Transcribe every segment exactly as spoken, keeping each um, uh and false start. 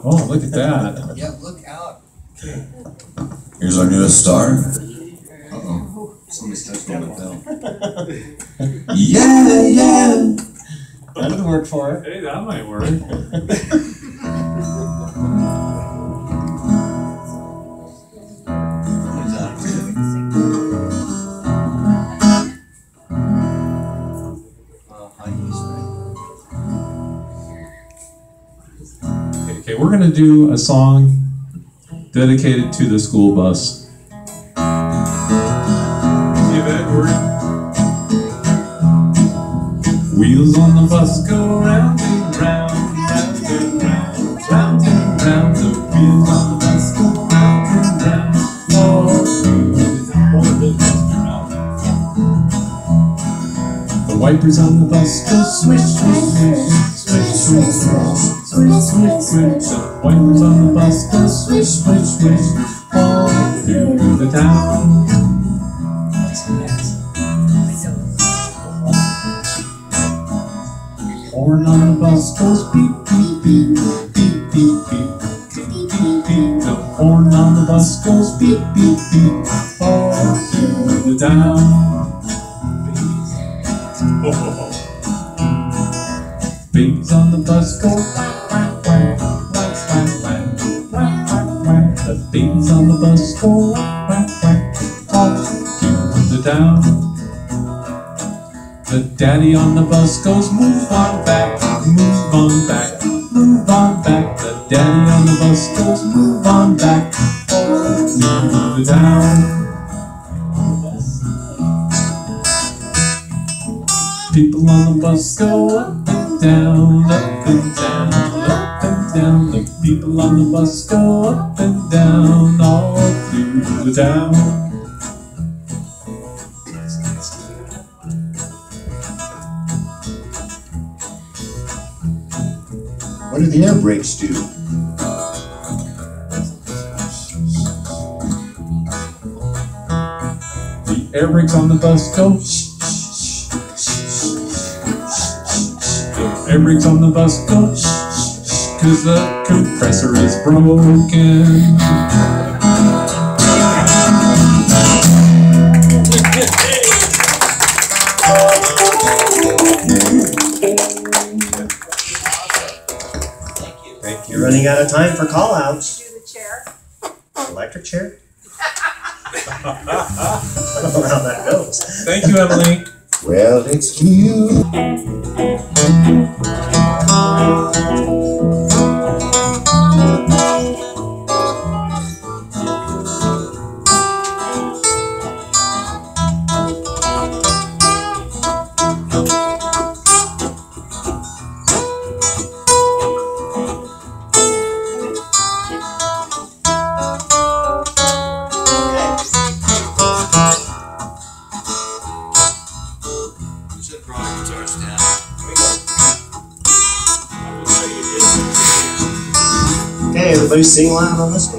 Oh, look at that. Yeah, look out. Okay. Here's our newest star. Uh-oh. Somebody's touched on the bell. Yeah, yeah. That'll work for her. Hey, that might work. Okay, we're gonna do a song dedicated to the school bus. Give Edward. Wheels on the bus go round and round, round and round, round and round. The wheels on the bus go round and round, all through the town. The wipers on the bus go swish, swish, swish, swish, swish, swish, swish, swish. The wipers on the bus go swish, swish, swish, all through the town. Horn on the bus goes beep, beep, beep, beep, beep, beep, beep, beep, beep. The horn on the bus goes beep, beep, beep, all through the town. Babies on the bus go whack, whack, whack, whack, whack, whack, whack, whack. The babies on the bus go whack, whack, whack, all through the town. The daddy on the bus goes move on back, move on back, move on back. The daddy on the bus goes move on back, all through the town. People on the bus go up and down, up and down, up and down. The people on the bus go up and down, all through the town. What do the air brakes do? The air brakes on the bus go shh, shh, shh, shh. The air brakes on the bus go shh, shh, shh, 'cause the compressor is broken. You're running out of time for call-outs. Do the chair. Electric chair? I don't know how that goes. Thank you, Emily. Well, it's you. Okay, everybody sing loud on this one.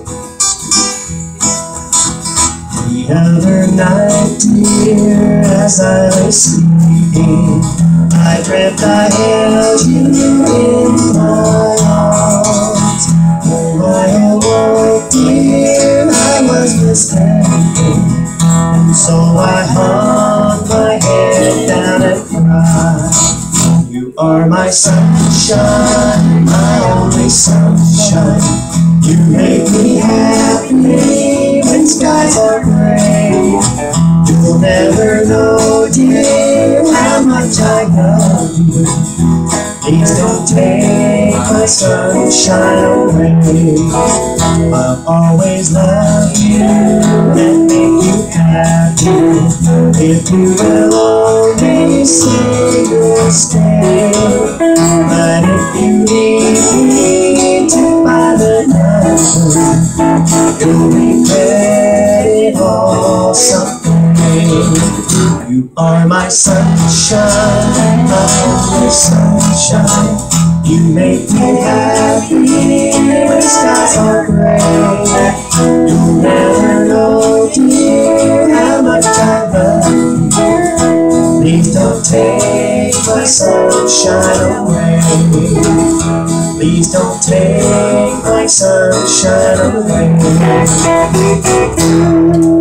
The other night, dear, as I lay sleeping, I dreamt I held you in my arms. When I awoke, dear, I was mistaken, and so I hung my head down and cried. You are my sunshine, my only sunshine. You make me happy when skies are gray. You'll never know, dear, how much I love you. Please don't take my sunshine away. I'll always love you and make you happy. If you will only say you'll stay. But if you leave me to buy the night, you'll regret it all someday. You are my sunshine, my only sunshine. You make me happy when skies are gray. You'll never know, dear, how much I love you. Please don't take my sunshine away. Please don't take my sunshine away.